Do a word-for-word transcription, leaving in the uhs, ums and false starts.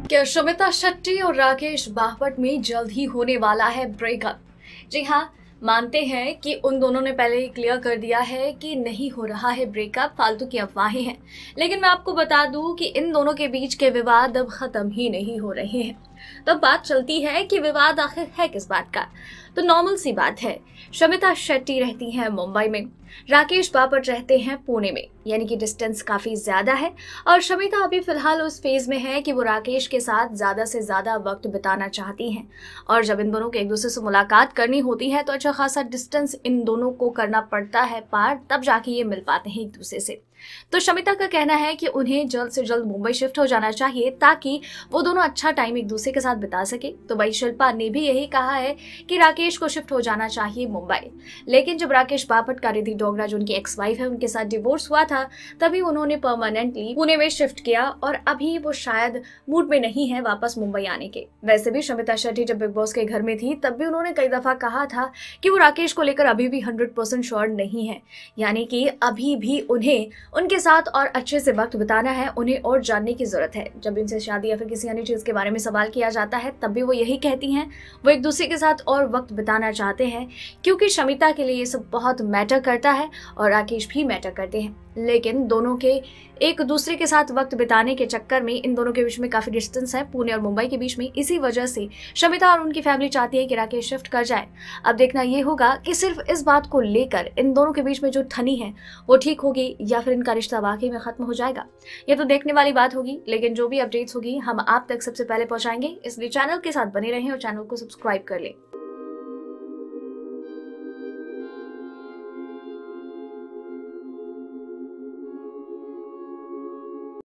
क्या शमिता शेट्टी और राकेश बापट में जल्द ही होने वाला है ब्रेकअप? जी हाँ, मानते हैं कि उन दोनों ने पहले ही क्लियर कर दिया है कि नहीं हो रहा है ब्रेकअप, फालतू की अफवाहें हैं। लेकिन मैं आपको बता दूं कि इन दोनों के बीच के विवाद अब खत्म ही नहीं हो रहे हैं। तब बात चलती है कि विवाद आखिर है किस बात का। तो नॉर्मल सी बात है, शमिता शेट्टी रहती हैं मुंबई में, राकेश बापट रहते हैं पुणे में, यानी कि डिस्टेंस काफी ज्यादा है। और शमिता अभी फिलहाल उस फेज में है कि वो राकेश के साथ ज्यादा से ज्यादा वक्त बिताना चाहती हैं। और जब इन दोनों को एक दूसरे से मुलाकात करनी होती है तो अच्छा खासा डिस्टेंस इन दोनों को करना पड़ता है पार, तब जाके ये मिल पाते हैं एक दूसरे से। तो शमिता का कहना है कि उन्हें जल्द से जल्द मुंबई शिफ्ट हो जाना चाहिए ताकि वो दोनों अच्छा टाइम एक दूसरे के साथ बिता सके। तो भाई शिल्पा ने भी यही कहा है कि राकेश को शिफ्ट हो जाना चाहिए मुंबई। लेकिन जब राकेश बापट का रिद्धि डोगरा जो उनकी एक्स वाइफ है उनके साथ डिवोर्स हुआ था, तभी उन्होंने परमानेंटली पुणे में शिफ्ट किया और अभी वो शायद मूड में नहीं है वापस मुंबई आने के। वैसे भी शमिता शेट्टी जब बिग बॉस के घर में थी तब भी उन्होंने कई दफा कहा था कि वो राकेश को लेकर अभी भी हंड्रेड परसेंट श्योर नहीं है, यानी कि अभी भी उन्हें उनके साथ और अच्छे से वक्त बिताना है, उन्हें और जानने की जरूरत है। जब इनसे शादी या फिर किसी अन्य चीज के बारे में सवाल किया जाता है तब भी वो यही कहती हैं, वो एक दूसरे के साथ और वक्त बिताना चाहते हैं, क्योंकि शमिता के लिए ये सब बहुत मैटर करता है और राकेश भी मैटर करते हैं। लेकिन दोनों के एक दूसरे के साथ वक्त बिताने के चक्कर में इन दोनों के बीच में काफी डिस्टेंस है, पुणे और मुंबई के बीच में। इसी वजह से शमिता और उनकी फैमिली चाहती है कि राकेश शिफ्ट कर जाए। अब देखना ये होगा कि सिर्फ इस बात को लेकर इन दोनों के बीच में जो ठनी है वो ठीक होगी या फिर इनका रिश्ता वाकई में खत्म हो जाएगा। ये तो देखने वाली बात होगी, लेकिन जो भी अपडेट्स होगी हम आप तक सबसे पहले पहुंचाएंगे, इसलिए चैनल के साथ बने रहें और चैनल को सब्सक्राइब कर लें।